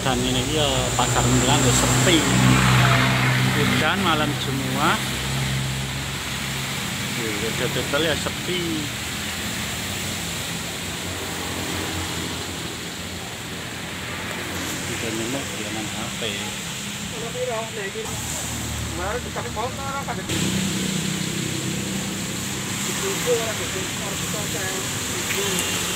Dan ini ya pasar Muntilan ya sepi. Hujan malam Jumat. Ya total ya sepi. Kita nyemek jalan HP. Kemarin dikasih foto orang pada itu orang itu